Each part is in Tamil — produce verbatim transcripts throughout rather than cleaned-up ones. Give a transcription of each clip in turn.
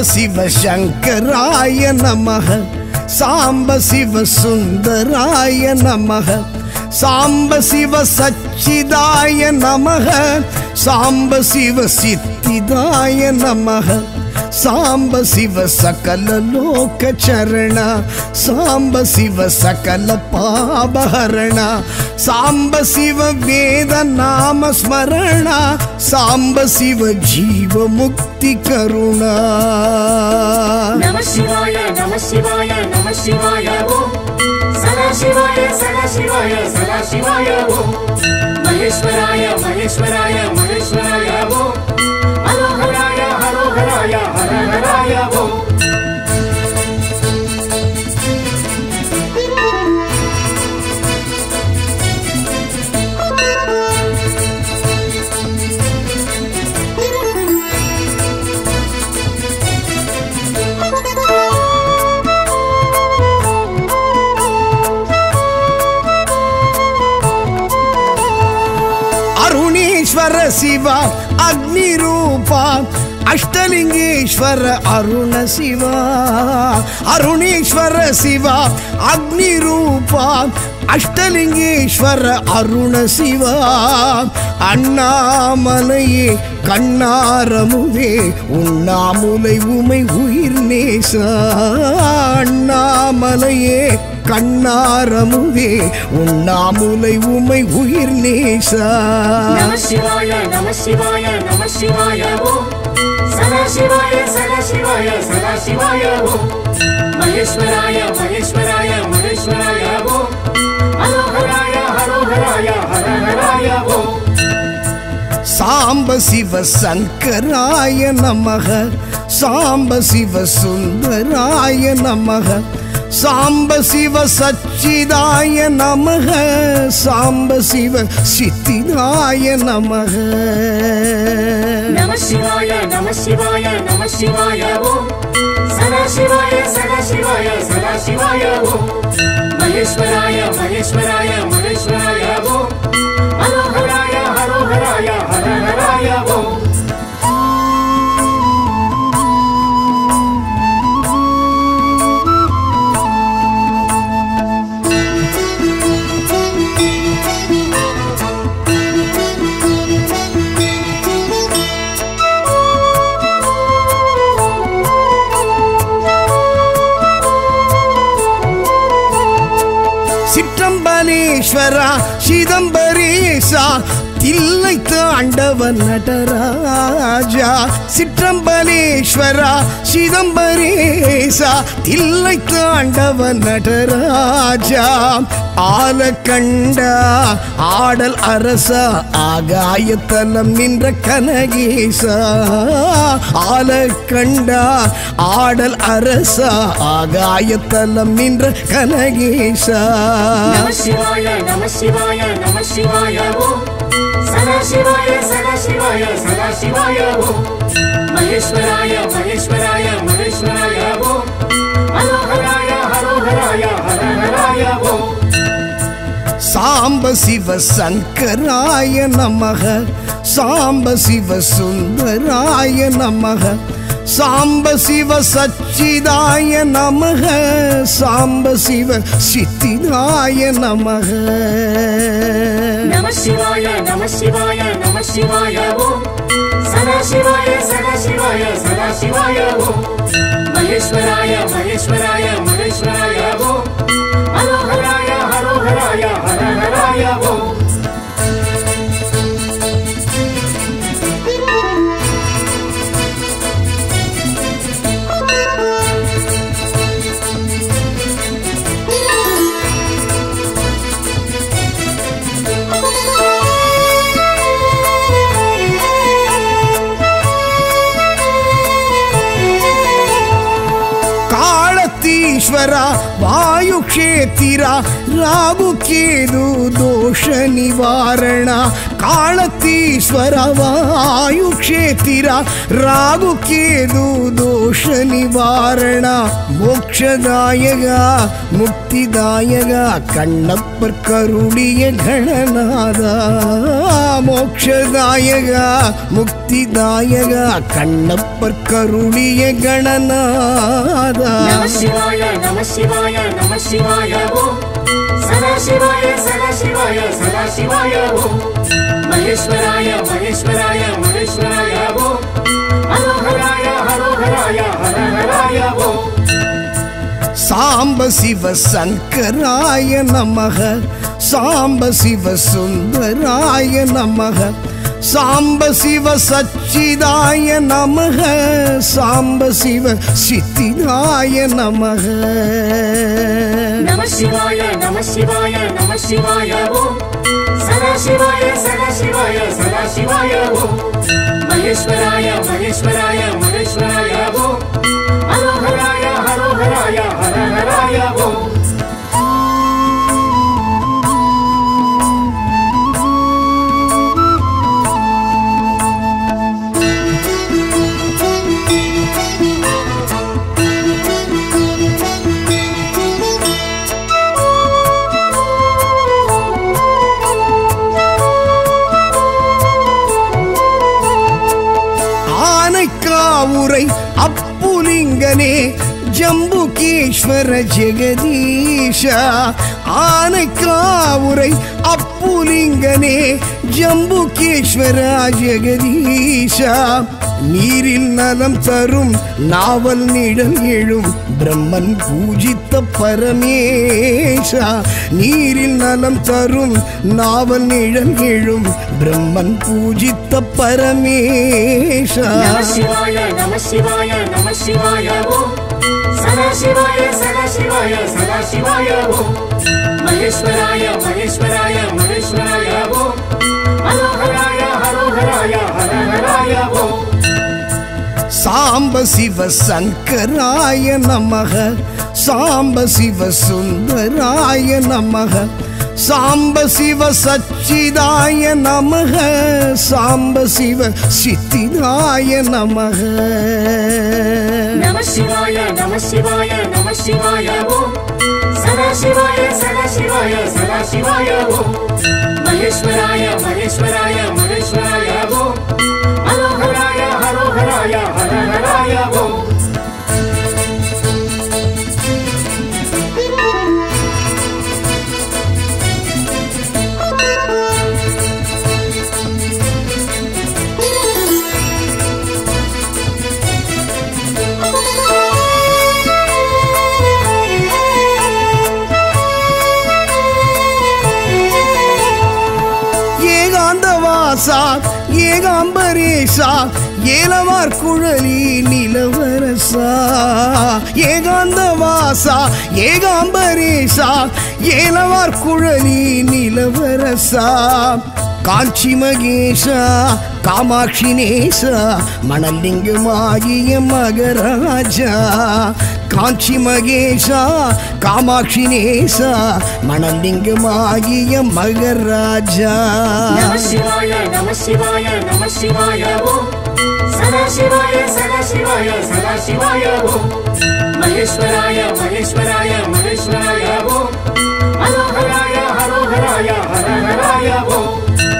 शिव शंकराय नमः सांब शिव सुंदराय नमः सांब शिव सच्चिदाय नमः सांब शिव सिद्धिदाय नमः सांब शिव सकल लोक चरण सांब शिव सकल पापहरण सांब शिव वेद नाम स्मरण सांब शिव जीव मुक्ति करुणा नमः शिवाय नमः शिवाय नमः शिवाय ओम सदा शिवाय सदा शिवाय सदा शिवाय ओम महेश्वराय महेश्वराय महेश्वराय ओम हरोहराय हरोहराय हरहराय ओम अरुणेश्वर शिवा अग्निरूपा अष्टलिंगेश्वर अरुण शिवा अरुणेश्वर शिवा अग्निरूपा अष्टलिंगेश्वर अरुण शिवा अण्णामलये कण्णारमुदे उण्णामुलै उमै उयिर् नेसा अण्णामलये कण्णारमुदे उण्णामुलै उमै उयिर् नेसा नमः शिवाय नमः शिवाय नमः शिवाय ओम सदा शिवाय सदा शिवाय सदा शिवाय ओम महेश्वराय महेश्वराय महेश्वराय ओम हरोहराय हरोहराय हरहराय ओम सांब शिव शंकराय नमः सांब शिव सुंदराय नमः सांब शिव सच्चिदाय नमः सांब शिव सिद्धिदाय नमः नमः शिवाय नमः शिवाय नमः शिवाय ओम सदा शिवाय सदा शिवाय सदा शिवाय ओम महेश्वराय महेश्वराय महेश्वराय ओम हरोहराय हरोहराय हरहराय ओम சிற்றம்பலேஸ்வரா சிதம்பரேசா தில்லை தாண்டவன் நடராஜா சிற்றம்பலேஸ்வரா சிதம்பரேசா தில்லை தாண்டவன் நடராஜா ஆலகண்டா ஆடல் அரசா ஆகாயத்தலம் நின்ற கனகேசா ஆலகண்டா ஆடல் அரசா ஆகாயத்தலம் நின்ற கனகேசா नमः शिवाय नमः शिवाय नमः शिवाय ओम सदा शिवाय सदा शिवाय सदा शिवाय ओम महेश्वराय महेश्वराय महेश्वराय ओम हरोहराय हरोहराय हरहराय ओम सांब शिव शंकराय नमः सांब शिव सुंदराय नमः सांब शिव सच्चिदाय नमः सांब शिव सिद्धिदाय नमः नमः शिवाय नमः शिवाय नमः शिवाय ओम सदा शिवाय सदा शिवाय सदा शिवाय ओम महेश्वराय महेश्वराय महेश्वराय ओम हरोहराय हरोहराय हरहराय ओम ಕಾಳತೀಶ್ವರ ವಾಯುಕ್ಷೇತ್ರ ರಾಗು ಕೇದು ದೋಷ ನಿವಾರಣ ಕಾಳತೀಶ್ವರ ವಾಯುಕ್ಷೇತ್ರ ರಾಗು ಕೇದು ದೋಷ ನಿವಾರಣ ಮೋಕ್ಷದಾಯಕ ಮುಕ್ತಿದಾಯಕ ಕಣ್ಣಪ್ಪರ್ ಕರುಡಿಯ ಗಣನಾದ ಮೋಕ್ಷದಾಯಕ ಮುಕ್ತಿದಾಯಕ ಕಣ್ಣಪ್ಪರ್ ಕರುಡಿಯ ಗಣನಾದ ನಮಃ ಶಿವಾಯ ನಮಃ ಶಿವಾಯ ನಮಃ ಶಿವಾಯ ಓಂ ಸದಾ ಶಿವಾಯ ಸದಾ ಶಿವಾಯ ಸದಾ ಶಿವಾಯ ಓಂ ಮಹೇಶ್ವರಾಯ ಮಹೇಶ್ವರಾಯ ಮಹೇಶ್ವರಾಯ ಓಂ ಹರೋಹರಾಯ ಹರೋಹರಾಯ ಹರಹರಾಯ ಓಂ ಸಾಂಬ ಶಿವ ಶಂಕರಾಯ ನಮಃ ಸಾಂಬ ಶಿವ ಸುಂದರಾಯ ನಮಃ ಸಾಂಬ ಶಿವ ಸಚ್ಚಿದಾಯ ನಮಃ ಸಾಂಬ ಶಿವ ಸಿದ್ಧಿದಾಯ ನಮಃ ನಮಃ ಶಿವಾಯ ನಮಃ ಶಿವಾಯ ನಮಃ ಶಿವಾಯ ಓಂ ಸದಾ ಶಿವಾಯ ಸದಾ ಶಿವಾಯ ಸದಾ ಶಿವಾಯ ಓಂ ಮಹೇಶ್ವರಾಯ ಮಹೇಶ್ವರಾಯ ಮಹೇಶ್ವರಾಯ ಓಂ ಹರೋಹರಾಯ ಹರೋಹರಾಯ ಹರಹರಾಯ ಓಂ ஆனைக்காவுரை அப்புலிங்கனே ஜம்புகேஸ்வர ஜெகதீஷ ஆனைக்காவுரை அப்புலிங்கனே ஜம்புகேஸ்வர ஜெகதீஷ நீரில் நலம் தரும் நாவல் நிழல் எழும் பிரம்மன் பூஜித்த பரமேஷா நீரில் நலம் தரும் நாவல் நிழல் எழும் பிரம்மன் பூஜித்த பரமேஷா நமः சிவாய நமः சிவாய நமः சிவாய ஓம் சதா சிவாய சதா சிவாய சதா சிவாய ஓம் மகேஸ்வராய மகேஸ்வராய மகேஸ்வராய ஓம் ஹரோஹராய ஹரோஹராய ஹரஹராய ஓம் சாம்ப சிவ சங்கராய நமக சாம்ப சிவ சுந்தராய நமக சாம்ப சிவ சச்சிதாய நமக சாம்ப சிவ சித்திதாய நமக நமः சிவாய நமः சிவாய நமः சிவாய ஓம் சதா சிவாய சதா சிவாய சதா சிவாய ஓம் மகேஸ்வராய மகேஸ்வராய மகேஸ்வராய ஓம் ஹரோஹராய ஹரோஹராய ஹரஹராய ஓம் ஏகாந்தவாசா ஏகாம்பரேசா ஏலவார் குழலி நிலவரசா ஏகாந்தவாசா ஏகாம்பரேசா ஏலவார் குழலி நிலவரசா காஞ்சி மகேஷா காமாட்சி நேசா மணலிங்கமாகிய மகராஜா காஞ்சி மகேஷா காமாட்சி நேசா மணலிங்கமாகிய மகராஜா நமः சிவாய நமः சிவாய நமः சிவாய ஓம் சதா சிவாய சதா சிவாய சதா சிவாய ஓம் மகேஸ்வராய மகேஸ்வராய மகேஸ்வராய ஓம் ஹரோஹராய ஹரோஹராய ஹரஹராய ஓம்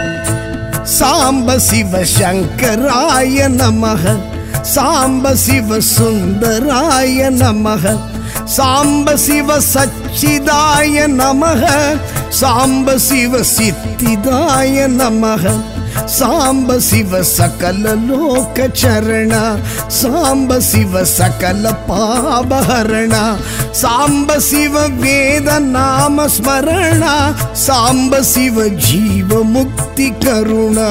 சாம்ப சிவ சங்கராய நமக சாம்ப சிவ சுந்தராய நமக சாம்ப சிவ சச்சிதாய நமக சாம்ப சிவ சித்திதாய நமக சாம்ப சிவ சகல லோக சரண சாம்ப சிவ சகல பாபஹரண சாம்ப சிவ வேத நாம ஸ்மரண சாம்ப சிவ ஜீவ முக்தி கருணா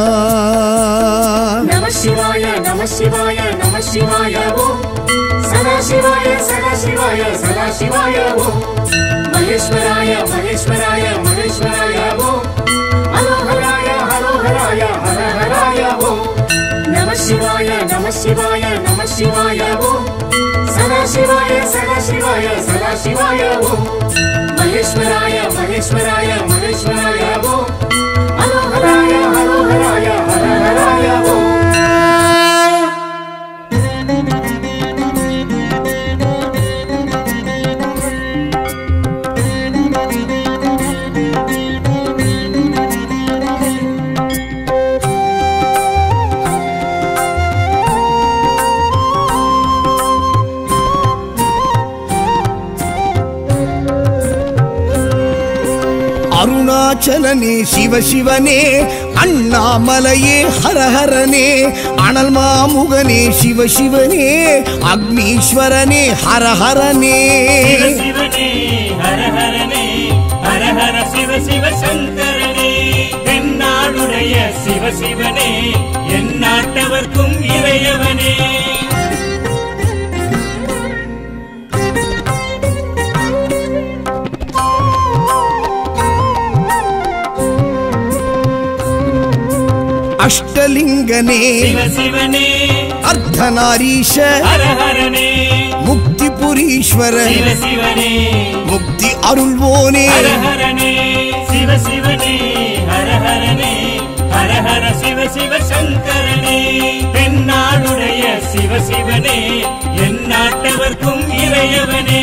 நமः சிவாய நமः சிவாய நமः சிவாய ஓம் சதா சிவாய சதா சிவாய சதா சிவாய ஓம் மகேஸ்வராய மகேஸ்வராய மகேஸ்வராய ஓம் ஹரோஹராய ஹரோஹராய ஹரஹராய ஓம் நமः சிவாய நமः சிவாய நமः சிவாய ஓம் சதா சிவாய சதா சிவாய शिवाय सदा शिवाय ओम महेश्वराय महेश्वराय महेश्वराय ओम हरोहराय हरोहराय हरहराय ओम அருணாச்சலனே சிவ சிவனே அண்ணாமலையே ஹரஹரனே அனல் மாமுகனே சிவ சிவனே அக்னீஸ்வரனே ஹரஹரனே சிவனே ஹரஹரனே ஹரஹர சிவ சிவ சங்கரனே தென்னாடுடைய சிவ சிவனே எந்நாட்டவர்க்கும் இறையவனே அஷ்டலிங்கனே சிவ சிவனே அர்த்தநாரீஷ ஹரஹரனே முக்திபுரீஸ்வர சிவ சிவனே முக்தி அருள்வோனே ஹரஹரனே சிவ சிவனே ஹரஹரனே ஹரஹர சிவ சிவ சங்கரனே தென்னாடுடைய சிவ சிவனே எந்நாட்டவர்க்கும் இறையவனே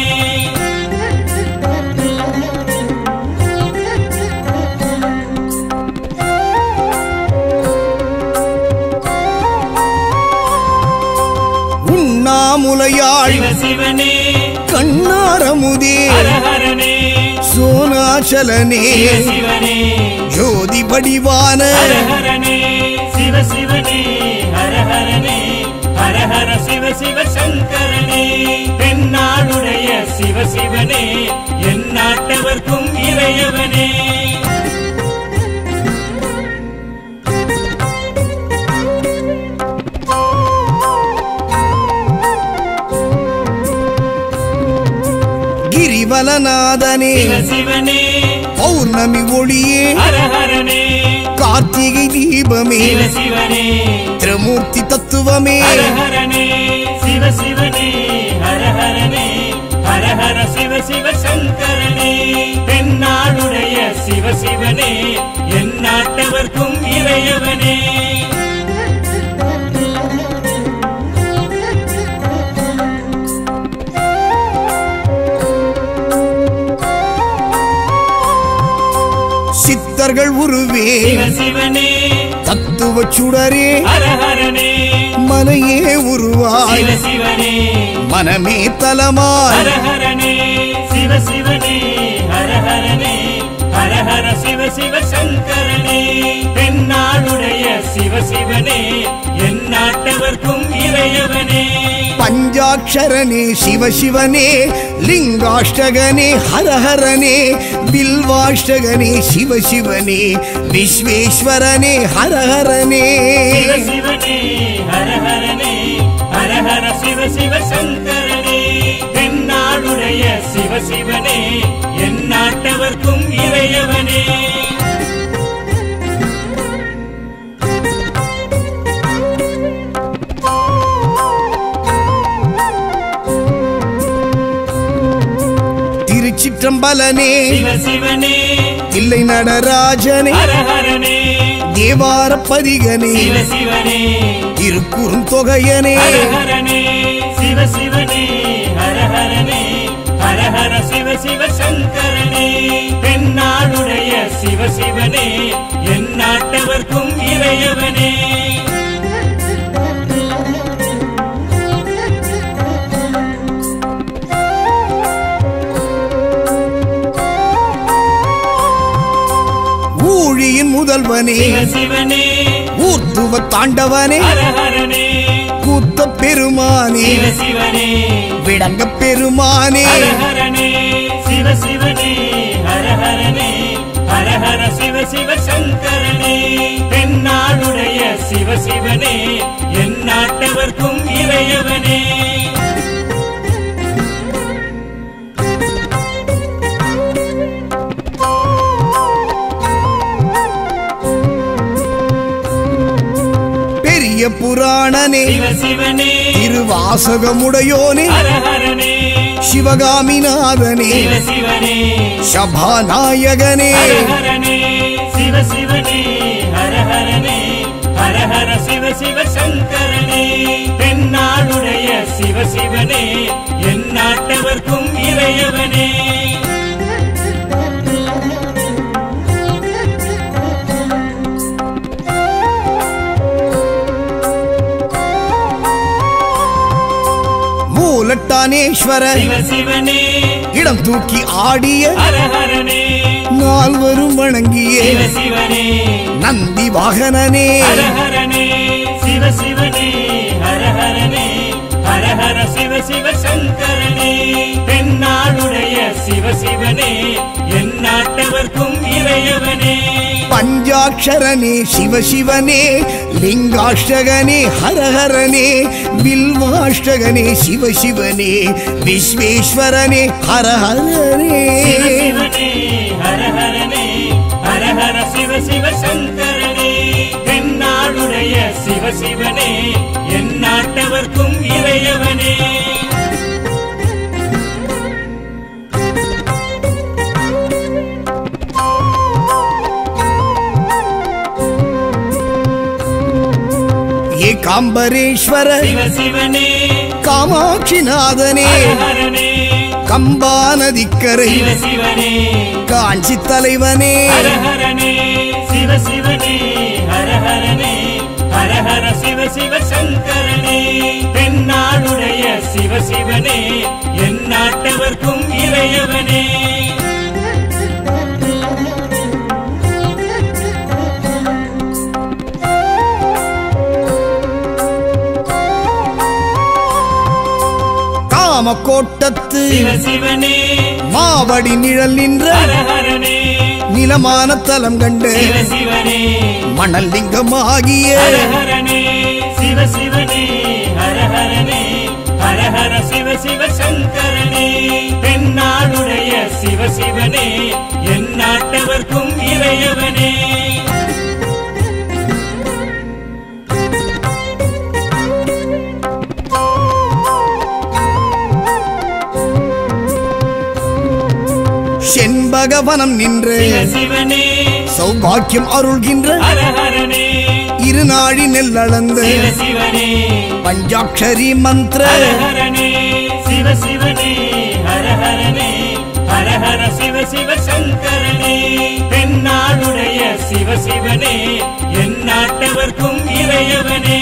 உண்ணாமுலையாள் சிவ சிவனே கண்ணாரமுதே ஹரஹரனே சோனாச்சலனே சிவ சிவனே ஜோதி வடிவான ஹரஹரனே சிவ சிவனே ஹரஹரனே ஹரஹர சிவ சிவ சங்கரனே தென்னாடுடைய சிவ சிவனே எந்நாட்டவர்க்கும் இறையவனே கிரிவலநாதனே சிவ சிவனே பௌர்ணமி ஒளியே ஹரஹரனே கார்த்திகை தீபமே சிவ சிவனே திரிமூர்த்தி தத்துவமே ஹரஹரனே சிவ சிவனே ஹரஹரனே ஹரஹர சிவ சிவ சங்கரனே தென்னாடுடைய சிவ சிவனே எந்நாட்டவர்க்கும் இறையவனே சித்தர்கள் உருவே சிவ சிவனே தத்துவ சுடரே ஹரஹரனே மனையே உருவாய் சிவ சிவனே மனமே தலமாய் ஹரஹரனே சிவ சிவனே ஹரஹரனே ஹரஹர சிவ சிவ சங்கரனே தென்னாடுடைய சிவ சிவனே எந்நாட்டவர்க்கும் இறையவனே பஞ்சாட்சரனே சிவ சிவனே லிங்காஷ்டகனே ஹரஹரனே பில்வாஷ்டகனே சிவ சிவனே விஸ்வேஸ்வரனே ஹரஹரனே சிவ சிவனே ஹரஹரனே ஹரஹர சிவ சிவ சங்கரனே தென்னாடுடைய சிவ சிவனே எந்நாட்டவர்க்கும் இறையவனே திருச்சிற்றம்பலனே சிவ சிவனே தில்லை நடராஜனே ஹரஹரனே தேவார பதிகனே சிவ சிவனே திருக்குறுந்தொகையனே ஹரஹரனே சிவ சிவனே ஹரஹரனே ஹரஹர சிவ சிவ சங்கரனே தென்னாடுடைய சிவ சிவனே எந்நாட்டவர்க்கும் இறையவனே ஊழியின் முதல்வனே சிவ சிவனே ஊர்த்துவ தாண்டவனே ஹரஹரனே கூத்த பெருமானே சிவ சிவனே விடங்க பெருமானே ஹரஹரனே சிவ சிவனே ஹரஹரனே ஹரஹர சிவ சிவ சங்கரனே தென்னாடுடைய சிவ சிவனே எந்நாட்டவர்க்கும் இறையவனே பெரிய புராணனே சிவ சிவனே திருவாசகமுடையோனே ஹரஹரனே சிவகாமிநாதனே சிவ சிவனே சபாநாயகனே ஹர ஹரனே சிவ சிவனே ஹர ஹரனே ஹர ஹர சிவ சிவ சங்கரனே தென்னாடுடைய சிவ சிவனே எந்நாட்டவர்க்கும் இறையவனே மூலட்டானேஸ்வர சிவ சிவனே இடம் தூக்கி ஆடிய ஹர ஹரனே நால்வரும் வணங்கிய சிவ சிவனே நந்தி வாகனனே ஹர ஹரனே சிவ சிவனே ஹர ஹரனே ஹர ஹர சிவ சிவ சங்கரனே தென்னாடுடைய சிவ சிவனே எந்நாட்டவர்க்கும் இறையவனே பஞ்சாட்சரனே சிவசிவனே லிங்காஷ்டகனே ஹரஹரனே பில்வாஷ்டகனே சிவசிவனே விஸ்வேஸ்வரனே ஹரஹரனே சிவ சிவனே ஹர ஹரனே ஹர ஹர சிவ சிவ சங்கரனே தென்னாடுடைய சிவ சிவனே எந்நாட்டவர்க்கும் இறையவனே ஏகாம்பரேஸ்வர சிவ சிவனே காமாட்சிநாதனே ஹர ஹரனே கம்பா நதிக்கரை சிவ சிவனே காஞ்சி தலைவனே ஹர ஹரனே சிவ சிவனே ஹர ஹரனே ஹர ஹர சிவ சிவ சங்கரனே தென்னாடுடைய சிவ சிவனே எந்நாட்டவர்க்கும் இறையவனே காமக்கோட்டத்து சிவ சிவனே மாவடி நிழல் நின்ற ஹர ஹரனே நிலமான தலம் கண்டு சிவ சிவனே மணல் லிங்கமாகிய ஹர ஹரனே சிவ சிவனே ஹர ஹரனே ஹர ஹர சிவ சிவ சங்கரனே தென்னாடுடைய சிவ சிவனே எந்நாட்டவர்க்கும் இறையவனே செண்பகவனம் நின்று சிவ சிவனே சௌபாக்கியம் அருள்கின்ற ஹர ஹரனே இருநாழி நெல்லளந்து சிவ சிவனே பஞ்சாட்சரி மந்திர ஹர ஹரனே சிவ சிவனே ஹர ஹரனே ஹர ஹர சிவ சிவ சங்கரனே தென்னாடுடைய சிவ சிவனே எந்நாட்டவர்க்கும் இறையவனே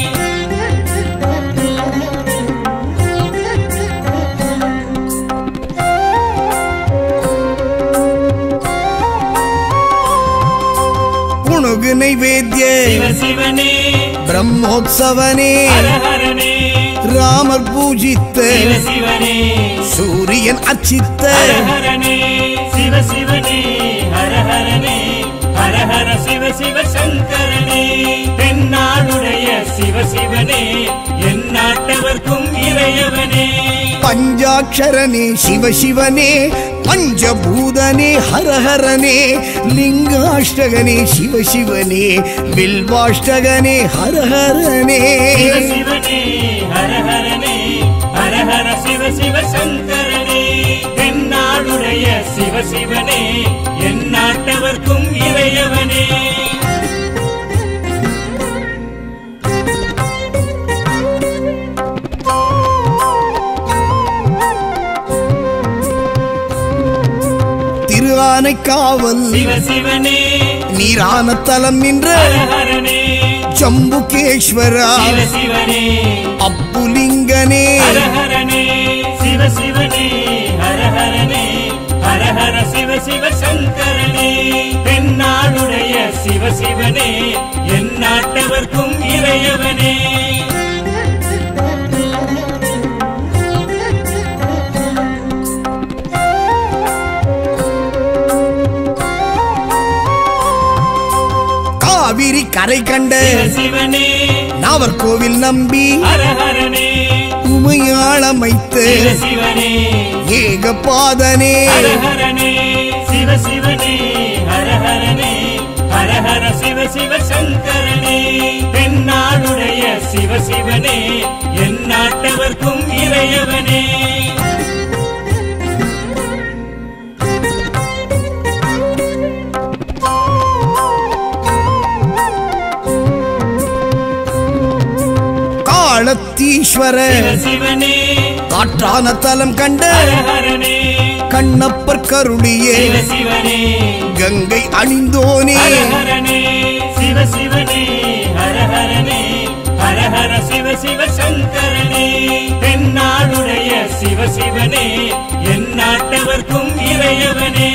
புணுகு நைவேத்திய சிவ சிவனே பிரம்மோத்சவனே ஹர ஹரனே ராமர் பூஜித்த சிவ சிவனே சூரியன் அச்சித்த ஹர ஹரனே சிவ சிவனே ஹர ஹரனே ஹர ஹர சிவ சிவ சங்கரனே தென்னாடுடைய சிவ சிவனே எந்நாட்டவர்க்கும் இறையவனே பஞ்சாட்சரனே சிவசிவனே பஞ்சபூதனே ஹரஹரனே லிங்காஷ்டகனே சிவசிவனே வில்வாஷ்டகனே ஹரஹரனே சிவ சிவனே ஹர ஹரனே ஹர ஹர சிவ சிவ சங்கரனே தென்னாடுடைய சிவ சிவனே எந்நாட்டவர்க்கும் இறையவனே திருஆனைக்காவல் சிவ சிவனே நீரான தலம் நின்ற ஹர ஹரனே ஜம்புகேஸ்வரா சிவ சிவனே அப்புலிங்கனே ஹர ஹரனே சிவ சிவனே ஹர ஹரனே ஹர ஹர சிவ சிவ சங்கரனே தென்னாடுடைய சிவ சிவனே எந்நாட்டவர்க்கும் இறையவனே காவிரி கரை கண்ட சிவ சிவனே நாவர்கோவில் நம்பி ஹர ஹரனே உமையாளமைத்து சிவ சிவனே ஏகபாதனே ஹர ஹரனே சிவ சிவனே ஹர ஹரனே ஹர ஹர சிவ சிவ சங்கரனே தென்னாடுடைய சிவ சிவனே எந்நாட்டவர்க்கும் இறையவனே அருணீஸ்வர சிவ சிவனே காற்றான தலம் கண்ட ஹர ஹரனே கண்ணப்பர் கருளியே சிவ சிவனே கங்கை அணிந்தோனே ஹர ஹரனே சிவ சிவனே ஹர ஹரனே ஹர ஹர சிவ சிவ சங்கரனே தென்னாடுடைய சிவ சிவனே என் நாட்டவர்க்கும் இறையவனே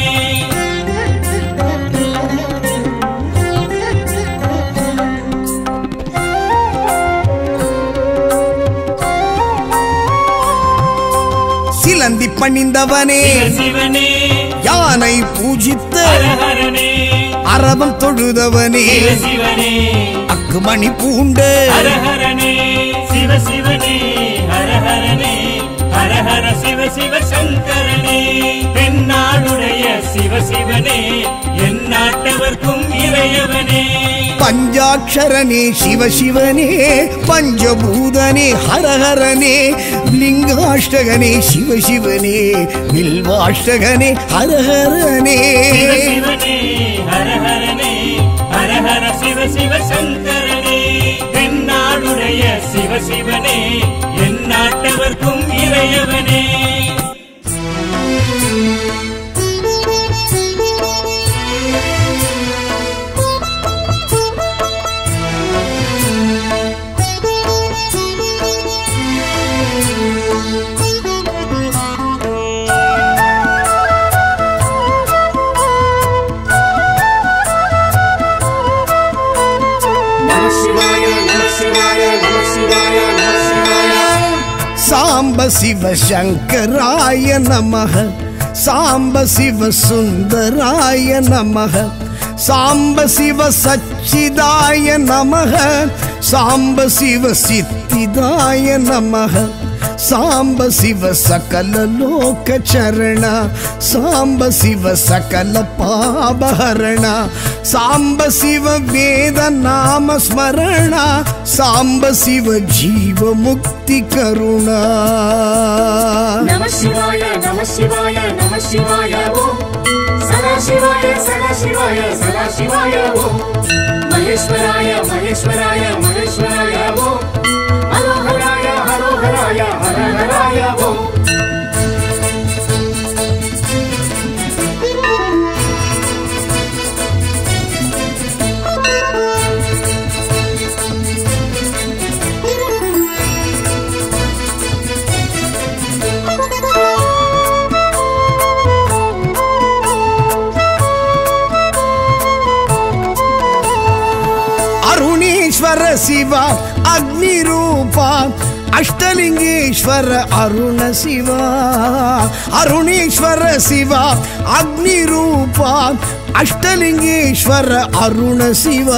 சிலந்தி பணிந்தவனே சிவ சிவனே யானை பூஜித்த ஹர ஹரனே அரவம் தொழுதவனே சிவ சிவனே அக்குமணி பூண்ட ஹர ஹரனே சிவ சிவனே ஹர ஹரனே ஹர ஹர சிவ சிவ சங்கரனே தென்னாடுடைய சிவ சிவனே என் நாட்டவர்க்கும் இறையவனே பஞ்சாட்சரனே சிவ சிவனே பஞ்சபூதனே ஹரஹரனே லிங்காஷ்டகனே சிவ சிவனே வில்வாஷ்டகனே ஹரஹரனே சிவ சிவனே ஹர ஹரனே ஹர ஹர சிவ சிவ சங்கரனே தென்னாடுடைய சிவ சிவனே என் நாட்டவர்க்கும் இறையவனே சாம்ப சிவ சங்கராய நமஹ சாம்ப சிவ சுந்தராய நமஹ சாம்ப சிவ சச்சிதாய நமஹ சாம்ப சிவ சித்திதாய நமஹ சாம்ப சிவ சகல லோக சரண சாம்ப சிவ சகல பாபஹரண சாம்ப சிவ வேத நாம ஸ்மரண சாம்ப சிவ ஜீவ முக்தி கருணா நம சிவாய நம சிவாய நம சிவாய ஓம் சதா சிவாய சதா சிவாய சதா சிவாய ஓம் மகேஸ்வராய மகேஸ்வராய மகேஸ்வராய ஓம் ஹரோஹராய ஹரோஹராய ஹரஹராய ஓம் அருணீஸ்வர சிவா அக்னி ரூபா அஷ்டலிங்கேஸ்வர அருண சிவா அருணீஸ்வர சிவா அக்னி ரூபா அஷ்டலிங்கேஸ்வர அருண சிவா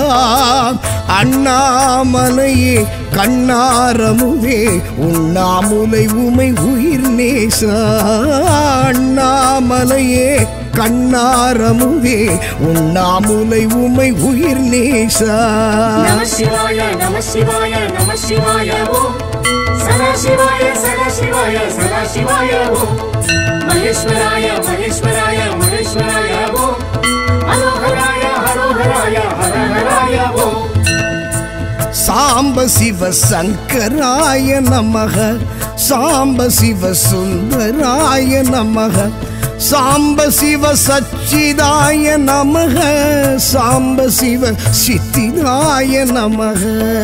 அண்ணாமலையே கண்ணாரமுவே உண்ணாமுலை உமை உயிர் நேசா அண்ணாமலையே கண்ணாரமுவே உண்ணாமுலை உமை உயிர் நேசா நம சிவாய நம சிவாய நம சிவாய ஓம் சதா சிவாய சதா சிவாய சதா சிவாய ஓம் மகேஸ்வராய மகேஸ்வராய மகேஸ்வராய ஓம் ஹரோஹராய ஹரோஹராய ஹரஹராய ஓம் சாம்ப சிவ சங்கராய நமஹ சாம்ப சிவ சுந்தராய நமஹ சாம்ப சிவ சச்சிதாய நமஹ சாம்ப சிவ சித்திதாய நமஹ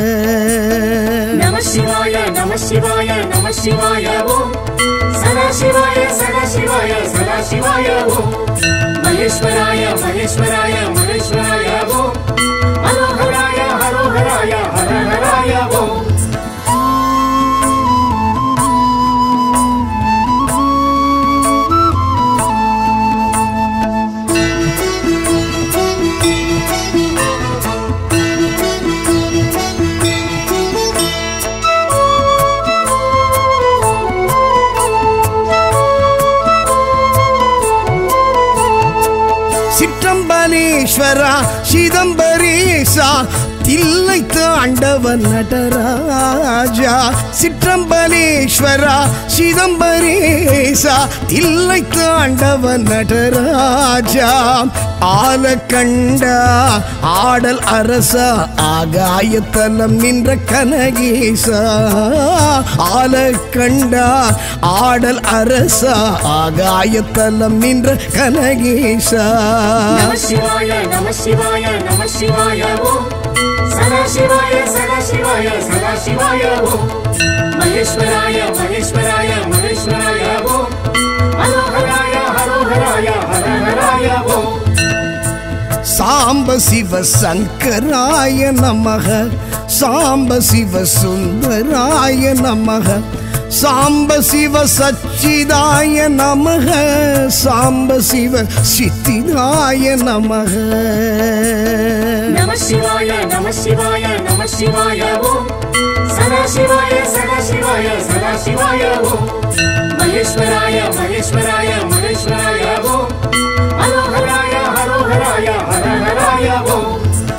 நம சிவாய நம சிவாய நம சிவாய ஓம் சதா சிவாய சதா சிவாய சதா சிவாய ஓம் மகேஸ்வராய மகேஸ்வராய மகேஸ்வராய ஓம் ஹரோஹராய ஹரோஹராய ஹரஹராய ஓம் சிற்றம்பலேஸ்வரா சிதம்பரேசா தில்லை தாண்டவன் நடராஜா சிற்றம்பலேஸ்வரா சிதம்பரேசா தில்லை தாண்டவன் நடராஜா ஆலக்கண்டா ஆடல் அரசா ஆகாயத்தலம் நின்ற கனகேசா ஆலக்கண்டா ஆடல் அரசா ஆகாயத்தலம் நின்ற கனகேசா நம சிவாய நம சிவாய நம சிவாய ஓம் சதா சிவாய சதா சிவாய சதா சிவாய ஓம் மகேஸ்வராய மகேஸ்வராய மகேஸ்வராய ஓம் ஹரோஹராய ஹரோஹராய ஹரஹராய ஓம் சாம்ப சிவ சங்கராய நமக சாம்ப சிவ சுந்தராய நமக சாம்ப சிவ சச்சிதாய நமக சாம்ப சிவ சித்திதாய நமக நம சிவாய நம சிவாய நம சிவாய ஓம் சதா சிவாய சதா சிவாய சதா சிவாய ஓம் மகேஸ்வராய மகேஸ்வராய மகேஸ்வராய ஓம் ஹரோஹராய ஹரோஹராய ஹரஹராய ஓம்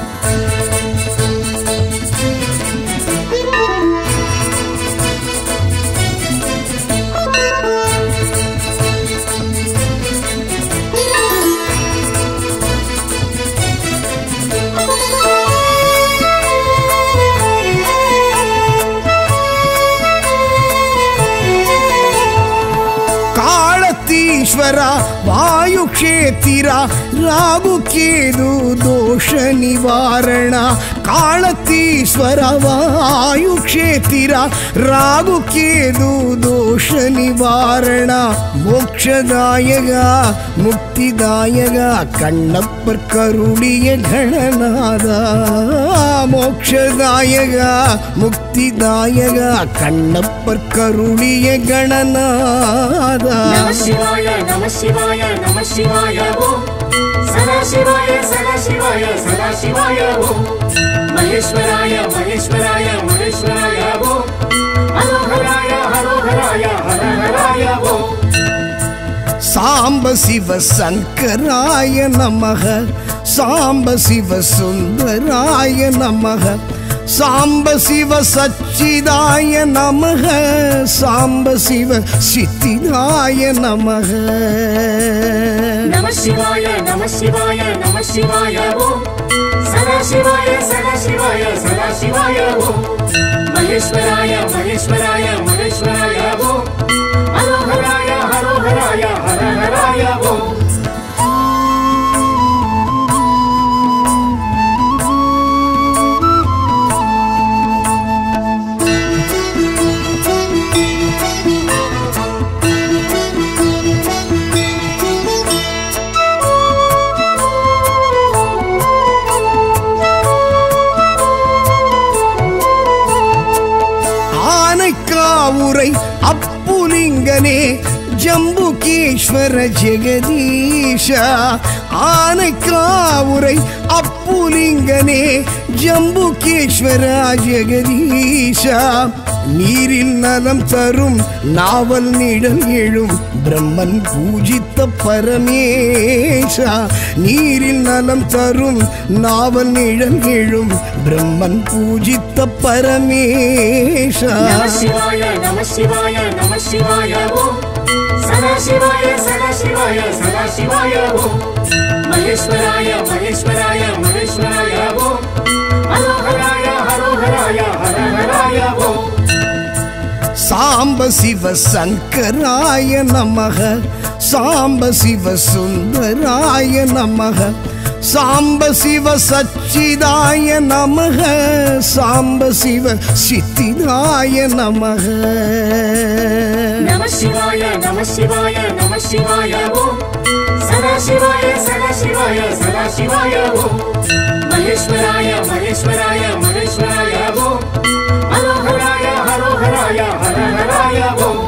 ஈஸ்வரா வாயு க்ஷேத்திரா ராகு கேது தோஷ நிவாரண காலத்தீஸ்வர வாயு க்ஷேத்திரா ராகு கேது தோஷ நிவாரண மோக்ஷதாயகா முக்திதாயகா கண்ணப்பர் கருளிய கணநாதா மோக்ஷதாயகா முக்திதாயகா கண்ணப்பர் கருளிய கணநாதா நம சிவாய நம சிவாய நம சிவாய ஓம் சதா சிவாய சதா சிவாய சதா சிவாய ஓம் மகேஸ்வராய மகேஸ்வராய மகேஸ்வராய ஓம் ஹரோஹராய ஹரோஹராய ஹரஹராய ஓம் சாம்ப சிவ சங்கராய நமக சாம்ப சிவ சுந்தராய நமக சாம்ப சிவ சச்சிதாய நமக சாம்ப சிவ சித்திதாய நமக நம சிவாய நம சிவாய நம சிவாய ஓம் சதா சிவாய சதா சிவாய சதா சிவாய ஓம் மகேஸ்வராய மகேஸ்வராய மகேஸ்வராய ஓம் ஹரோஹராய ஹரோஹராய ஹரஹராய ஓம் ஆனைக்காவுரை அப்புலிங்கனே ஜம்புகேஸ்வர ஜெகதீஷா ஆனைக்காவுரை அப்புலிங்கனே ஜம்புகேஸ்வர ஜெகதீஷா நீரில் நலம் தரும் நாவல் நிழல் எழும் பிரம்மன் பூஜித்த பரமேஷா நீரில் நலம் தரும் நாவல் நிழல் எழும் பிரம்மன் பூஜித்த பரமேஷா நம சிவாய நம சிவாய நம சிவாய ஓம் சதா சிவாய சதா சிவாய சதா சிவாய ஓம் மகேஸ்வராய மகேஸ்வராய மகேஸ்வராய ஓம் ஹரோஹராய ஹரோஹராய ஹரஹராய ஓம் சாம்ப சிவ சங்கராய நமக சாம்ப சிவ சுந்தராய நமக சாம்ப சிவ சச்சிதாய நமக சாம்ப சிவ சித்திதாய நமக நம சிவாய நம சிவாய நம சிவாய ஓம் சதா சிவாய சதா சிவாய சதா சிவாய ஓம் மகேஸ்வராய மகேஸ்வராய மகேஸ்வராய ஓம் ஹரோஹராய ஹரோஹராய ஹரஹராய ஓம்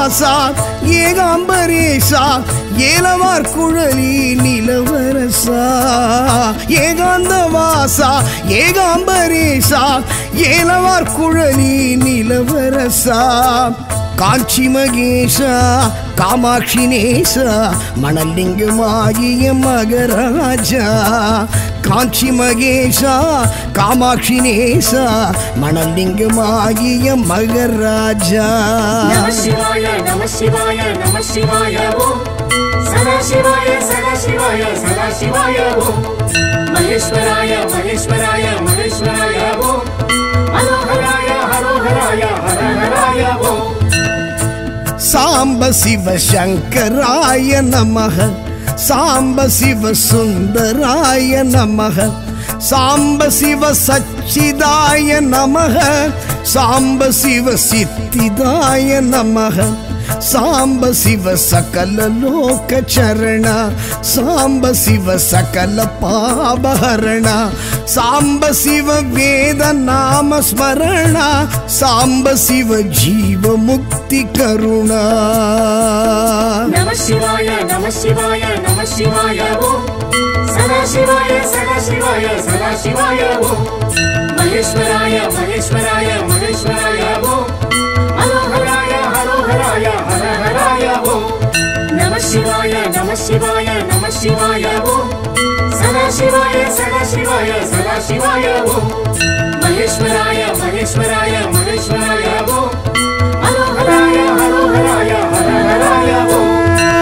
வாசா ஏகாம்பரேசா ஏலவார் குழலி நிலவரசா ஏகாந்த வாசா ஏகாம்பரேசா ஏலவார் குழலி நிலவரசா காஞ்சி மகேஷா காமாட்சி நேசா மணலிங்கமாகிய மகராஜா காஞ்சி மகேஷா காமாட்சி நேசா மணலிங்கமாகிய மகராஜா நம சிவாய நம சிவாய நம சிவாய ஓம் சதா சிவாய சதா சிவாய சதா சிவாய ஓம் மகேஸ்வராய மகேஸ்வராய மகேஸ்வராய ஓம் ஹரோஹராய ஹரோஹராய ஹரஹராய ஓம் சாம்ப சிவ சங்கராய நமஹ சாம்ப சிவ சுந்தராய நமஹ சாம்ப சிவ சச்சிதாய நமஹ சாம்ப சிவ சித்திதாய நமஹ சாம்ப சிவ சகல லோக சரண சாம்ப சிவ சகல பாபஹரண சாம்ப சிவ வேத நாம ஸ்மரண சாம்ப சிவ ஜீவ முக்தி கருணா நம சிவாய நம சிவாய நம சிவாய ஓம் சதா சிவாய சதா சிவாய சதா சிவாய ஓம் மகேஸ்வராய மகேஸ்வராய மகேஸ்வராய ஓம் ஹரோஹராய ஹரோஹராய ஹரஹராய ஓம் நம சிவாய நம சிவாய நம சிவாய ஓம் சதா சிவாய சதா சிவாய சதா சிவாய ஓம் மகேஸ்வராய மகேஸ்வராய மகேஸ்வராய ஓம் ஹரோஹராய ஹரோஹராய ஹரஹராய ஓம்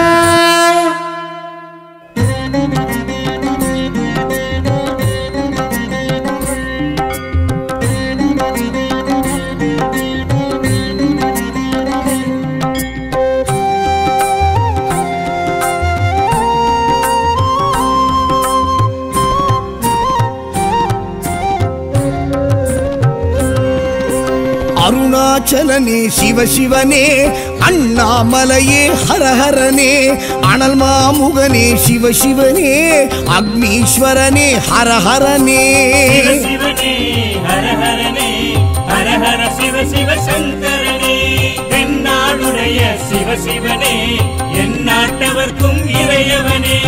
அருணாச்சலனே சிவ சிவனே அண்ணாமலையே ஹரஹரனே அனல் மாமுகனே சிவ சிவனே அக்னீஸ்வரனே ஹரஹரனே சிவ சிவனே ஹரஹரனே ஹரஹர சிவ சிவ சங்கரனே தென்னாடுடைய சிவ சிவனே எந்நாட்டவர்க்கும் இறையவனே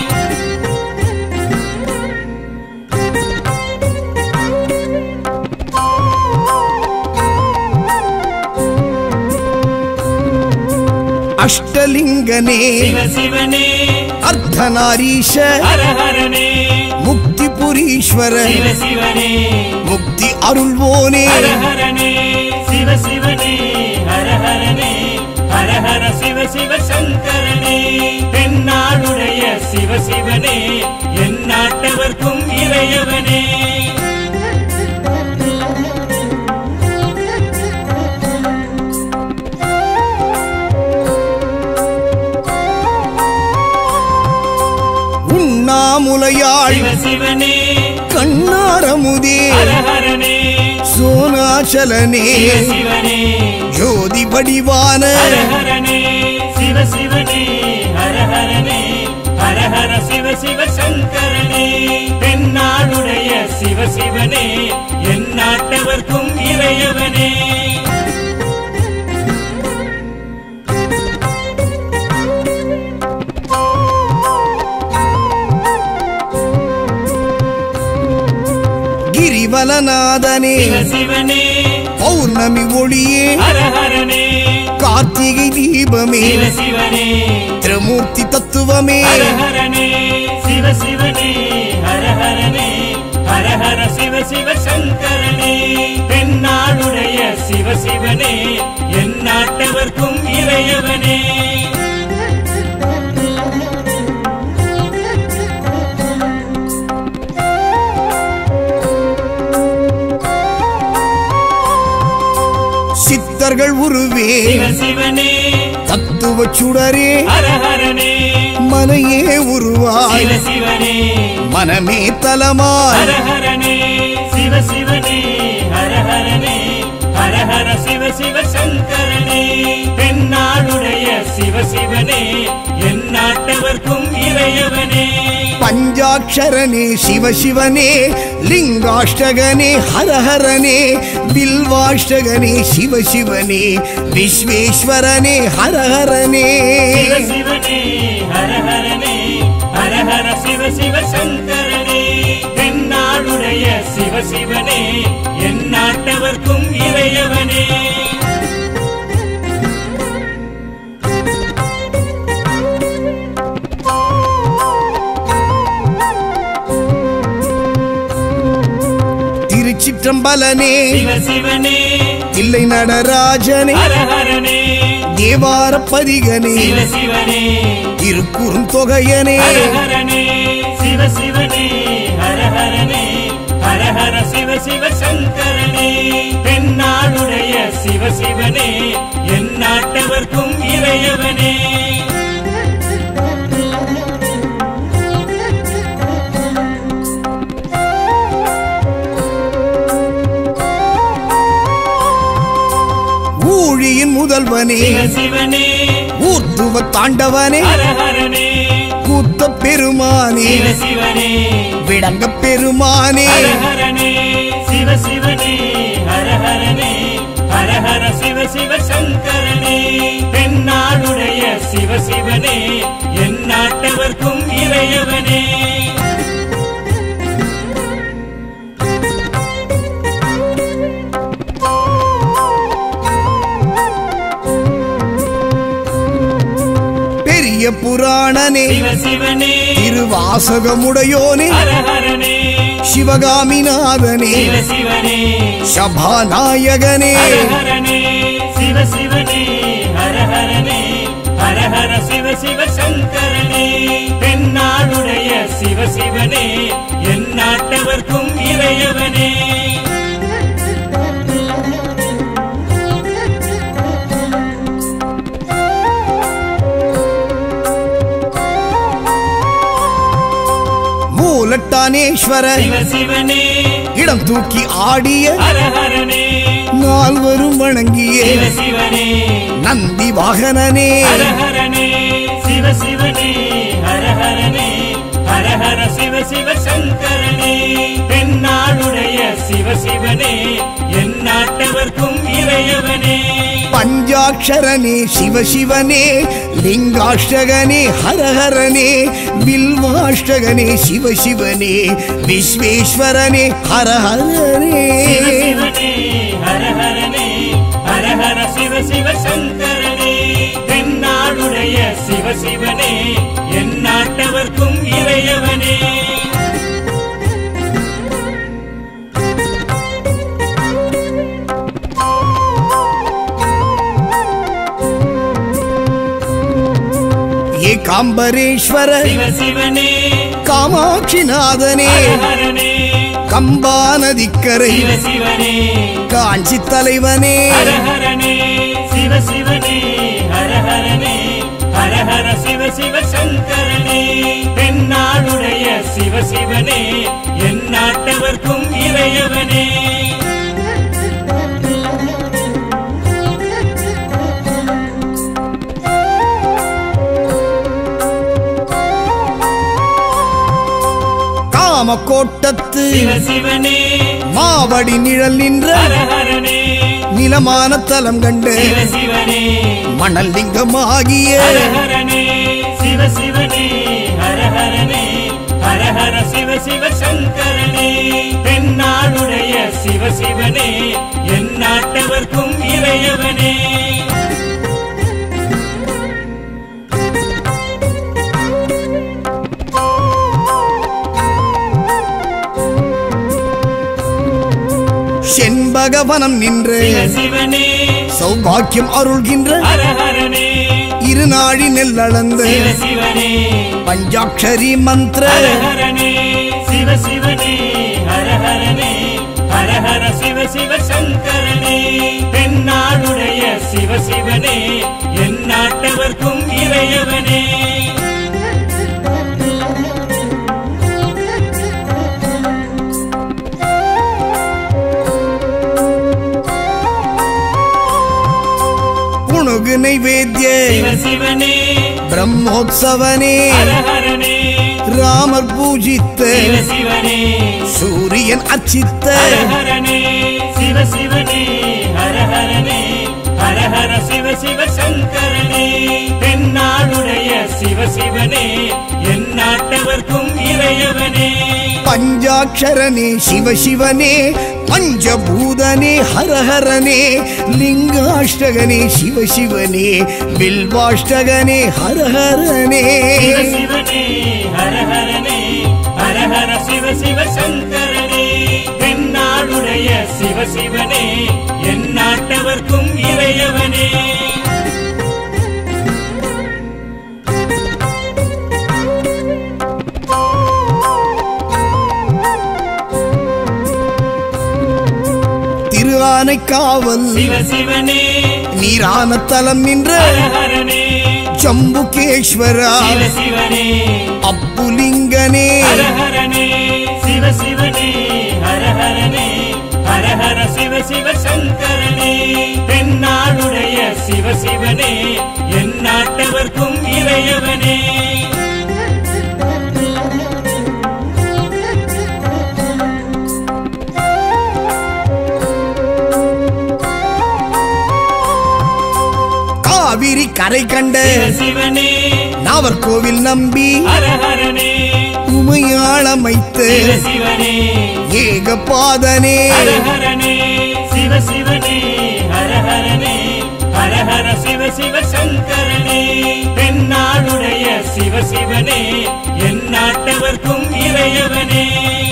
அஷ்டலிங்கனே சிவ சிவனே அர்த்தநாரீஷ ஹரஹரனே முக்தி புரீஸ்வர சிவ சிவனே முக்தி அருள்வோனே ஹரஹரனே சிவ சிவனே ஹரஹரனே ஹரஹர சிவ சிவ சங்கரனே தென்னாடுடைய சிவ சிவனே எந்நாட்டவர்க்கும் இறையவனே உண்ணாமுலையாள் சிவ சிவனே கண்ணாரமுதே ஹரஹரனே சோனாச்சலனே சிவ சிவனே ஜோதி வடிவான ஹரஹரனே சிவ சிவனே ஹரஹரனே ஹரஹர சிவ சிவ சங்கரனே தென்னாடுடைய சிவ சிவனே எந்நாட்டவர்க்கும் இறையவனே கிரிவலநாதனே சிவ சிவனே பௌர்ணமி ஒளியே ஹரஹரனே கார்த்திகை தீபமே சிவ சிவனே திரிமூர்த்தி தத்துவமே ஹரஹரனே சிவ சிவனே ஹரஹரனே ஹரஹர சிவ சிவ சங்கரனே தென்னாடுடைய சிவ சிவனே எந்நாட்டவர்க்கும் இறையவனே சித்தர்கள் உருவே சிவ சிவனே தத்துவ சுடரே ஹரஹரனே மலையே உருவாய் சிவ சிவனே மனமே தலமாய் ஹரஹரனே சிவ சிவனே ஹரஹரனே ஹரஹர சிவ சிவ சங்கரனே தென்னாடுடைய சிவ சிவனே எந்நாட்டவர்க்கும் இறையவனே பஞ்சா பஞ்சாட்சரனே சிவசிவனே லிங்காஷ்டகனே ஹரஹரனே பில்வாஷ்டகனே சிவசிவனே விஸ்வேஸ்வரனே ஹரஹரனே சிவசிவனே ஹரஹரனே ஹரஹர சிவ சிவ சங்கரனே தென்னாடுடைய சிவசிவனே என் நாட்டவர்க்கும் இறையவனே திருச்சிற்றம்பலனே சிவசிவனே இல்லை நடராஜனே ஹரஹரனே தேவார பதிகனே சிவசிவனே திருக்குறுந்தொகையனே ஹரஹரனே சிவசிவனே ஹரஹரனே ஹரஹர சிவ சிவ சங்கரனே தென்னாடுடைய சிவசிவனே என் நாட்டவர்க்கும் இறையவனே ஊழியின் முதல்வனே சிவசிவனே ஊர்த்துவ தாண்டவனே ஹரஹரனே கூத்த பெருமானே சிவசிவனே விடங்க பெருமானே ஹரஹரனே சிவசிவனே ஹரஹரனே ஹரஹர சிவ சிவ சங்கரனே தென்னாடுடைய சிவசிவனே என் நாட்டவர்க்கும் இறையவனே பெரிய புராணனே சிவசிவனே திருவாசகமுடையோனே ஹரஹரனே சிவகாமிநாதனே சிவசிவனே சபாநாயகனே ஹரஹரனே சிவசிவனே ஹரஹரனே ஹரஹர சிவ சிவ சங்கரனே தென்னாடுடைய சிவசிவனே என் நாட்டவர்க்கும் இறையவனே மூலட்டானேஸ்வர சிவசிவனே இடம் தூக்கி ஆடிய ஹரஹரனே நால்வரும் வணங்கிய சிவசிவனே நந்தி வாகனனே ஹரஹரனே சிவசிவனே ஹரஹரனே ஹரஹர சிவ சிவ சங்கரனே தென்னாடுடைய சிவசிவனே என் நாட்டவர்க்கும் இறையவனே பஞ்சாட்சரனே சிவசிவனே லிங்காஷ்டகனே ஹரஹரனே பில்வாஷ்டகனே சிவசிவனே விஸ்வேஸ்வரனே ஹரஹரனே சிவசிவனே ஹரஹரனே ஹரஹர சிவ சிவ சங்கரனே தென்னாடுடைய சிவசிவனே என் நாட்டவர்க்கும் இறையவனே ஏகாம்பரேஸ்வர சிவசிவனே காமாட்சிநாதனே ஹரஹரனே கம்பா நதிக்கரை சிவசிவனே காஞ்சி தலைவனே ஹரஹரனே சிவசிவனே ஹரஹரனே ஹரஹர சிவ சிவ சங்கரனே தென்னாடுடைய சிவசிவனே என் நாட்டவர்க்கும் இறையவனே காமக்கோட்டத்து சிவசிவனே மாவடி நிழல் நின்ற ஹரஹரனே நிலமான தலம் கண்டு சிவசிவனே மணல் லிங்கமாகிய ஹரஹரனே சிவசிவனே ஹரஹரனே ஹரஹர சிவ சிவ சங்கரனே தென்னாடுடைய சிவசிவனே என் நாட்டவர்க்கும் இறையவனே செண்பகவனம் நின்று சிவசிவனே சௌபாக்கியம் அருள்கின்ற ஹரஹரனே இருநாழி நெல்லளந்து சிவசிவனே பஞ்சாட்சரி மந்திர ஹரஹரனே சிவசிவனே ஹரஹரனே ஹரஹர சிவ சிவ சங்கரனே தென்னாடுடைய சிவசிவனே என் நாட்டவர்க்கும் இறையவனே புணுகு நைவேத்ய சிவசிவனே பிரம்மோத்சவனே ஹரஹரனே ராமர் பூஜித்த சிவ சிவனே சூரியன் அர்ச்சித்த ஹர ஹரனே சிவ சிவனே ஹர ஹரனே ஹர ஹர சிவ சிவ சங்கரனே தென்னாடுடைய சிவ சிவனே எந்நாட்டவர்க்கும் இறையவனே பஞ்சாட்சரனே சிவ சிவனே பஞ்சபூதனே ஹரஹரனே லிங்காஷ்டகனே சிவ சிவனே வில்வாஷ்டகனே ஹரஹரனே சிவ சிவனே ஹர ஹரனே ஹர ஹர சிவ சிவ சங்கரனே தென்னாடுடைய சிவ சிவனே எந்நாட்டவர்க்கும் இறையவனே திருஆனைக்காவல் சிவ சிவனே நீரான தலம் நின்ற ஹர ஹரனே ஜம்புகேஸ்வரா சிவ சிவனே அப்புலிங்கனே ஹர ஹரனே சிவ சிவனே ஹர ஹரனே ஹர ஹர சிவ சிவ சங்கரனே தென்னாடுடைய சிவ சிவனே எந்நாட்டவர்க்கும் இறையவனே காவிரி கரை கண்ட சிவ சிவனே நாவர்கோவில் நம்பி ஹர ஹரனே உமையாளமைத்த சிவ சிவனே ஏகபாதனே ஹர ஹரனே சிவ சிவனே ஹர ஹரனே ஹர ஹர சிவ சிவ சங்கரனே தென்னாடுடைய சிவ சிவனே எந்நாட்டவர்க்கும் இறையவனே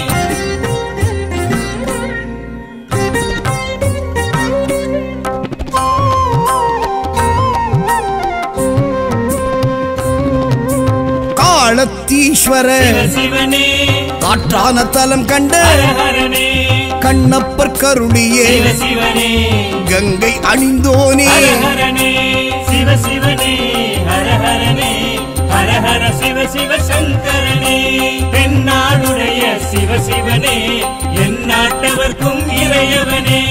காலத்தீஸ்வர சிவ சிவனே காற்றான தலம் கண்ட ஹர ஹரனே கண்ணப்பர் கருளியே சிவ சிவனே கங்கை அணிந்தோனே ஹர ஹரனே சிவ சிவனே ஹர ஹரனே ஹர ஹர சிவ சிவ சங்கரனே தென்னாடுடைய சிவ சிவனே எந்நாட்டவர்க்கும் இறையவனே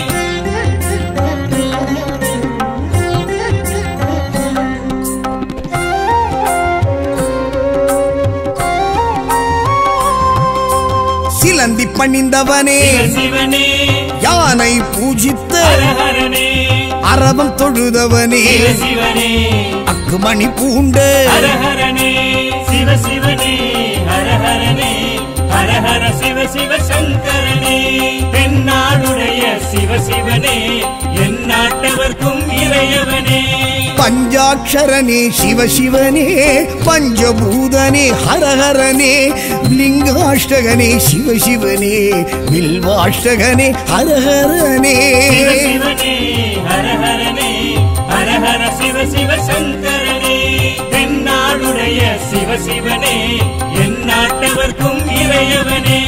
சிலந்தி பணிந்தவனே சிவ சிவனே யானை பூஜித்த ஹர ஹரனே அரவம் தொழுதவனே சிவ சிவனே அக்குமணி பூண்ட ஹர ஹரனே சிவ சிவனே ஹர ஹரனே ஹர ஹர சிவ சிவ சங்கரனே தென்னாடுடைய சிவ சிவனே எந்நாட்டவர்க்கும் இறையவனே பஞ்சாட்சரனே சிவ சிவனே பஞ்சபூதனே ஹரஹரனே லிங்காஷ்டகனே சிவ சிவனே வில்வாஷ்டகனே ஹரஹரனே சிவ சிவனே ஹர ஹரனே ஹர ஹர சிவ சிவ சங்கரனே தென்னாடுடைய சிவ சிவனே எந்நாட்டவர்க்கும் இறையவனே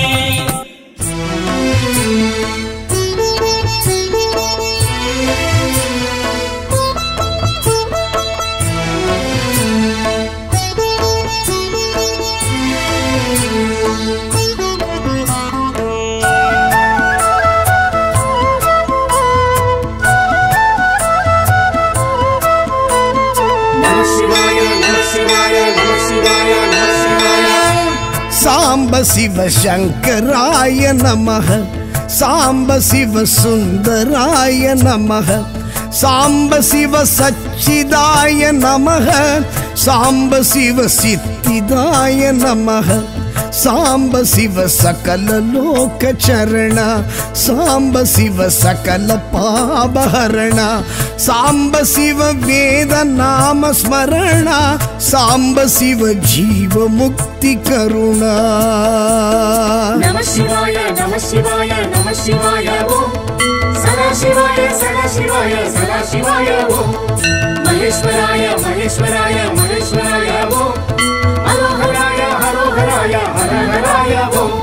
சாம்ப சிவ சங்கராய நமஹ சாம்ப சிவ சுந்தராய நமஹ சாம்ப சிவ சச்சிதாய நமஹ சாம்ப சிவ சித்திதாய நமஹ சாம்ப சிவ சகல லோக சரண சாம்ப சிவ சகல பாபஹரண சாம்ப சிவ வேத நாம ஸ்மரண சாம்ப சிவ ஜீவ முக்தி கருணா நம சிவாய நம சிவாய நம சிவாய ஓம் சதா சிவாய சதா சிவாய சதா சிவாய ஓம் மகேஸ்வராய மகேஸ்வராய மகேஸ்வராய ஓம் ஹரோஹராய ஹரோஹராய ஹரஹராய ஓம்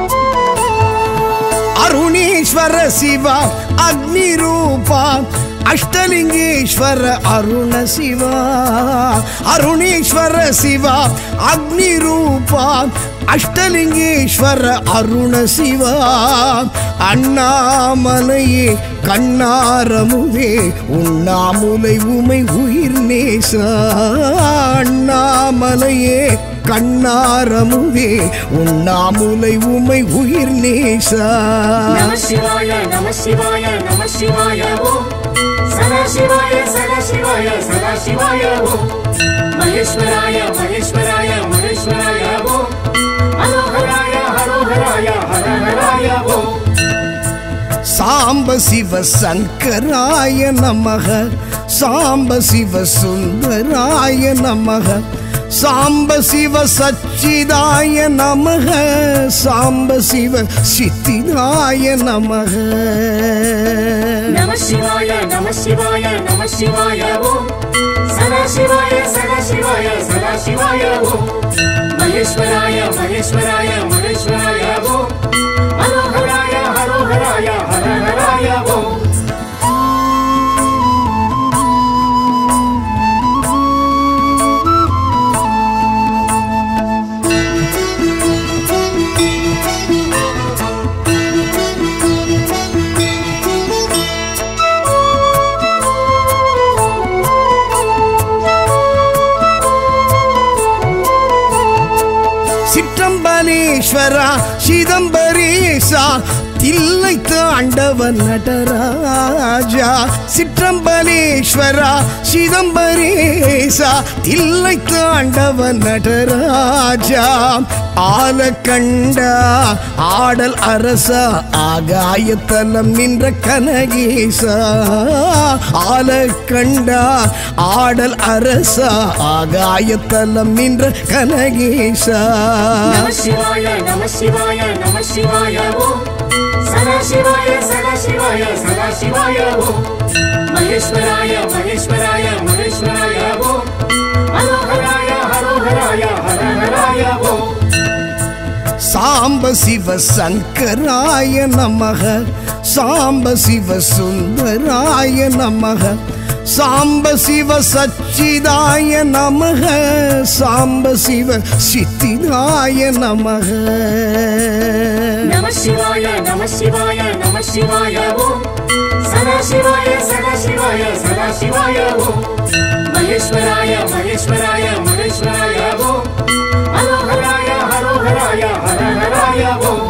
அருணேஸ்வர சிவா அக்னி ரூபா அஷ்டலிங்கேஸ்வர அருண சிவா அருணேஸ்வர சிவா அக்னி ரூபா அஷ்டலிங்கேஸ்வர அருண சிவா அண்ணாமலையே கண்ணாரமுவே உண்ணாமுலை உமை உயிர் நேசா அண்ணாமலையே கண்ணாரமுவே உண்ணாமுலை உமை உயிர் நேசா நம சிவாய நம சிவாய நம சிவாய ஓம் சதா சிவாய சதா சிவாய சதா சிவாய ஓம் மகேஸ்வராய மகேஸ்வராய மகேஸ்வராய ஓம் ஹரோஹராய ஹரோஹராய ஹரஹராய ஓம் சாம்ப சிவ சங்கராய நமக சாம்ப சிவ சுந்தராய நமக சாம்ப சிவ சச்சிதாய நமக சாம்ப சிவ சித்திதாய நமக நம சிவாய நம சிவாய நம சிவாய ஓம் சதா சிவாய சதா சிவாய சதா சிவாய ஓம் மகேஸ்வராய மகேஸ்வராய மகேஸ்வராய ஓம் ஹரோஹராய ஹரோஹராய ஹரஹராய ஓம் சிற்றம்பலேஸ்வரா சிதம்பரேசா தில்லை தாண்டவன் நடராஜா சிற்றம்பலேஸ்வரா சிதம்பரேசா தில்லை தாண்டவன் நடராஜா ஆலக்கண்டா ஆடல் அரசா ஆகாயத்தலம் நின்ற கனகேசா ஆலக்கண்டா ஆடல் அரசா ஆகாயத்தலம் நின்ற கனகேசா நம சிவாய நம சிவாய நம சிவாய ஓம் சதா சிவாய சதா சிவாய சதா சிவாய ஓம் மகேஸ்வராய மகேஸ்வராய மகேஸ்வராய ஓம் ஹரோஹராய ஹரோஹராய ஹரஹராய ஓம் சாம்ப சிவ சங்கராய நமக சாம்ப சிவ சுந்தராய நமக சாம்ப சிவ சச்சிதாய நமக சாம்ப சிவ சித்திதாய நமக நம சிவாய நம சிவாய நம சிவாய ஓம் சதா சிவாய சதா சிவாய சதா சிவாய ஓம் மகேஸ்வராய மகேஸ்வராய மகேஸ்வராய ஓம் ஹரோஹராய ஹரோஹராய ஹரஹராய ஓம்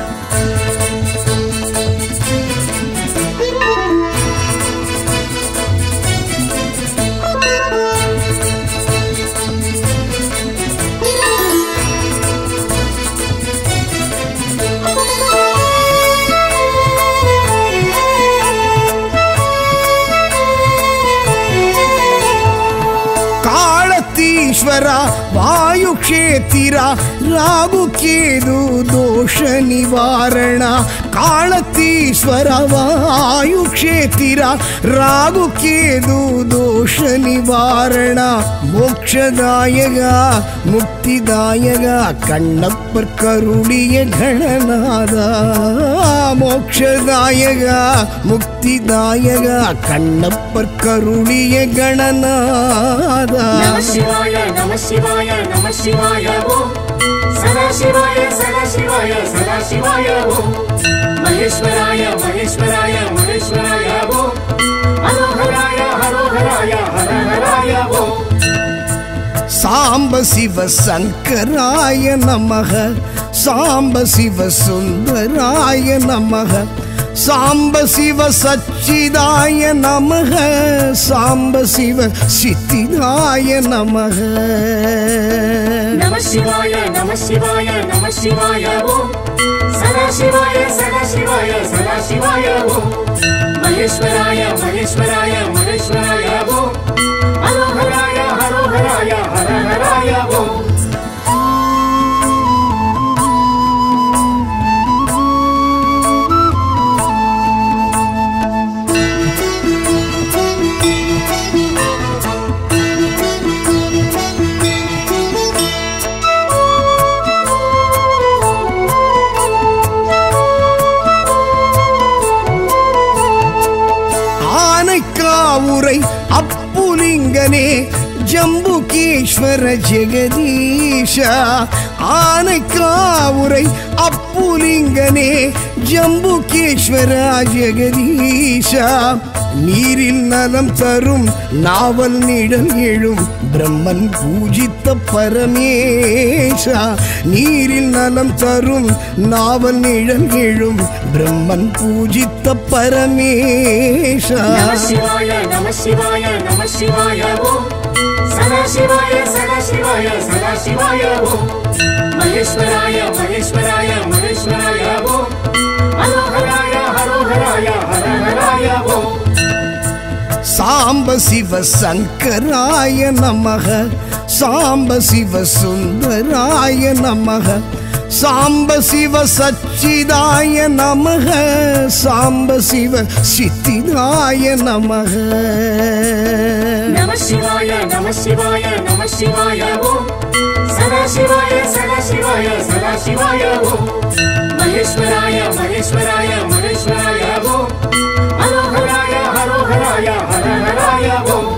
ஈஸ்வரா வாயு க்ஷேத்திரா ராகு கேது தோஷ நிவாரண காலத்தீஸ்வர வாயு க்ஷேத்திரா ராகு கேது தோஷ நிவாரண மோக்ஷதாயகா முக்திதாயகா கண்ணப்பர் கருளிய கணநாதா மோக்ஷதாயகா முக்திதாயகா கண்ணப்பர் கருளிய கணநாதா நம சிவாய நம சிவாய நம சிவாய ஓம் சதா சிவாய சதா சிவாய சதா சிவாய ஓம் மகேஸ்வராய மகேஸ்வராய மகேஸ்வராய ஓம் ஹரோஹராய ஹரோஹராய ஹரஹராய ஓம் சாம்ப சிவ சங்கராய நமக சாம்ப சிவ சுந்தராய நமக சாம்ப சிவ சச்சிதாய நமக சாம்ப சிவ சித்திதாய நமக நம சிவாய நம சிவாய நம சிவாய ஓம் சதா சிவாய சதா சிவாய சதா சிவாய ஓம் மகேஸ்வராய மகேஸ்வராய மகேஸ்வராய ஓம் ஹரோஹராய ஹரோஹராய ஹரஹராய ஓம் அப்புலிங்கனே ஜம்புகேஸ்வர ஜெகதீஷ ஆனைக்காவுரை அப்புலிங்கனே ஜம்புகேஸ்வர ஜெகதீஷ நீரில் நலம் தரும் நாவல் நிழல் எழும் பிரம்மன் பூஜித்த பரமேஷா நீரில் நலம் தரும் நாவல் நிழல் எழும் பிரம்மன் பூஜித்த பரமேஷா நம சிவாய நம சிவாய நம சிவாய ஓம் சதா சிவாய சதா சிவாய சதா சிவாய ஓம் மகேஸ்வராய மகேஸ்வராய மகேஸ்வராய ஓம் ஹரோஹராய ஹரோஹராய ஹரஹராய ஓம் சாம்ப சிவ சங்கராய நமக சாம்ப சிவ சுந்தராய நமக சாம்ப சிவ சச்சிதாய நமக சாம்ப சிவ சித்திதாய நமக நம சிவாய நம சிவாய நம சிவாய ஓம் சதா சிவாய சதா சிவாய சதா சிவாய ஓம் மகேஸ்வராய மகேஸ்வராய மகேஸ்வராய ஓம் ஹரோஹராய ஹரோஹராய ஹரஹராய ஓம்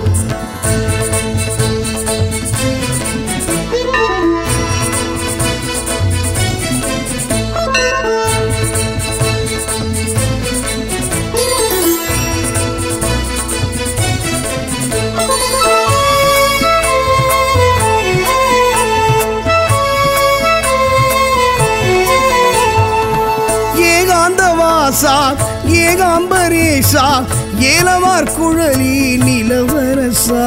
ஏகாந்தவாசா ஏகாம்பரேசா ஏலவார் குழலி நிலவரசா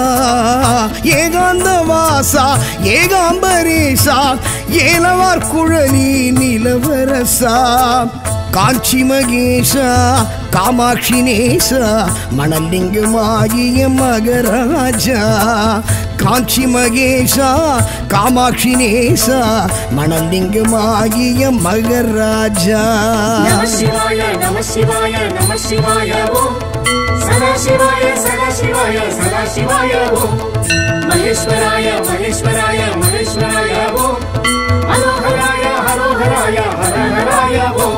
ஏகாந்தவாசா ஏகாம்பரேசா ஏலவார் குழலி நிலவரசா காஞ்சி மகேஷா காமாட்சி நேசா மணலிங்கமாகிய மகராஜா காஞ்சி மகேஷா காமாட்சி நேசா மணலிங்கமாகிய மகராஜா நம சிவாய நம சிவாய நம சிவாய ஓம் சதா சிவாய சதா சிவாய சதா சிவாய ஓம் மகேஸ்வராய மகேஸ்வராய மகேஸ்வராய ஓம் ஹரோஹராய ஹரோஹராய ஹரஹராய ஓம்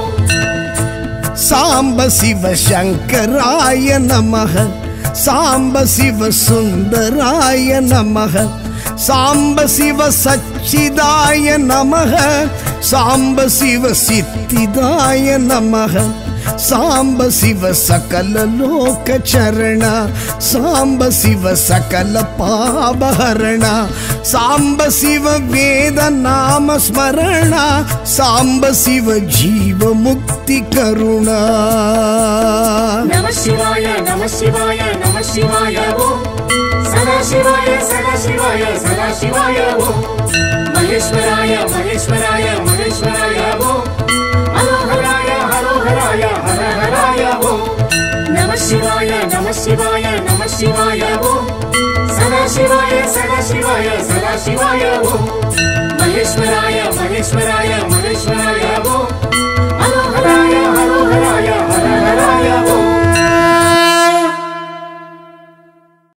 சாம்ப சிவ சங்கராய நமக சாம்ப சிவ சுந்தராய நமக சாம்ப சிவ சச்சிதாய நமக சாம்ப சிவ சித்திதாய நமக சாம்ப சிவ சகல லோக சரண சாம்ப சிவ சகல பாபஹரண சாம்ப சிவ வேத நாம ஸ்மரண சாம்ப சிவ ஜீவ முக்தி கருணா நம சிவாய நம சிவாய நம சிவாய ஓம் சதா சிவாய சதா சிவாய சதா சிவாய ஓம் மகேஸ்வராய மகேஸ்வராய மகேஸ்வராய ஓம் ஹரோஹராய ஹரோஹராய ஹரஹராய ஓம் நம சிவாய நம சிவாய நம சிவாய ஓம் சதா சிவாய சதா சிவாய சதா சிவாய ஓம் மகேஸ்வராய மகேஸ்வராய மகேஸ்வராய